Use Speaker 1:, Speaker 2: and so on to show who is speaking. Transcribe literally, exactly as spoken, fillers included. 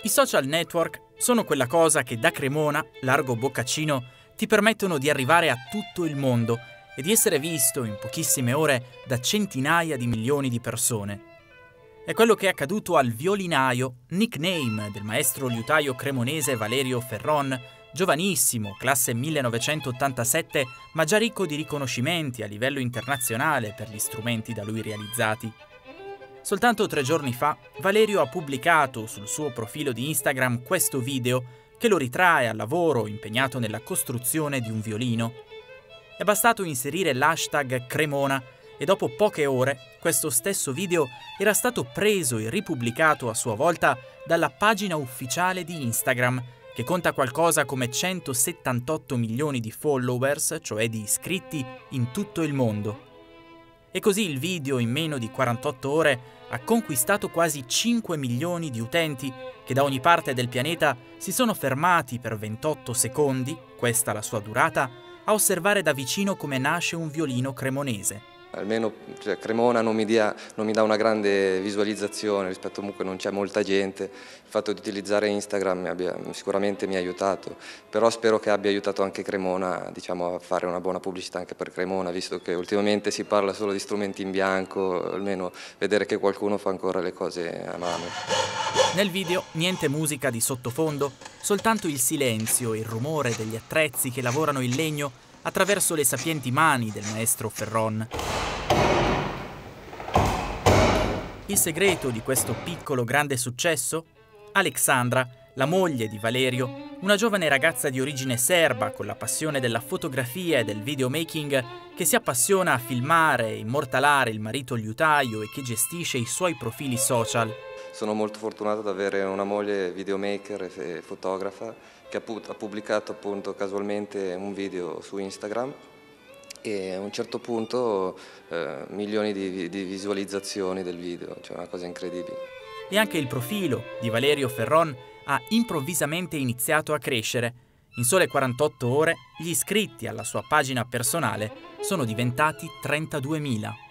Speaker 1: I social network sono quella cosa che da Cremona, largo Boccacino, ti permettono di arrivare a tutto il mondo e di essere visto in pochissime ore da centinaia di milioni di persone. È quello che è accaduto al violinaio, nickname del maestro liutaio cremonese Valerio Ferron, giovanissimo, classe millenovecentottantasette, ma già ricco di riconoscimenti a livello internazionale per gli strumenti da lui realizzati. Soltanto tre giorni fa, Valerio ha pubblicato sul suo profilo di Instagram questo video che lo ritrae al lavoro impegnato nella costruzione di un violino. È bastato inserire l'hashtag Cremona e dopo poche ore questo stesso video era stato preso e ripubblicato a sua volta dalla pagina ufficiale di Instagram, che conta qualcosa come centosettantotto milioni di followers, cioè di iscritti, in tutto il mondo. E così il video in meno di quarantotto ore ha conquistato quasi cinque milioni di utenti che da ogni parte del pianeta si sono fermati per ventotto secondi, questa la sua durata, a osservare da vicino come nasce un violino cremonese.
Speaker 2: Almeno cioè, Cremona non mi, dia, non mi dà una grande visualizzazione, rispetto comunque non c'è molta gente. Il fatto di utilizzare Instagram mi abbia, sicuramente mi ha aiutato, però spero che abbia aiutato anche Cremona, diciamo, a fare una buona pubblicità anche per Cremona, visto che ultimamente si parla solo di strumenti in bianco, almeno vedere che qualcuno fa ancora le cose a mano.
Speaker 1: Nel video niente musica di sottofondo, soltanto il silenzio e il rumore degli attrezzi che lavorano il legno attraverso le sapienti mani del maestro Ferron. Il segreto di questo piccolo grande successo? Alexandra, la moglie di Valerio, una giovane ragazza di origine serba con la passione della fotografia e del videomaking, che si appassiona a filmare e immortalare il marito liutaio e che gestisce i suoi profili social.
Speaker 2: Sono molto fortunato ad avere una moglie videomaker e fotografa che ha pubblicato appunto casualmente un video su Instagram e a un certo punto eh, milioni di, di visualizzazioni del video, cioè una cosa incredibile.
Speaker 1: E anche il profilo di Valerio Ferron ha improvvisamente iniziato a crescere. In sole quarantotto ore gli iscritti alla sua pagina personale sono diventati trentaduemila.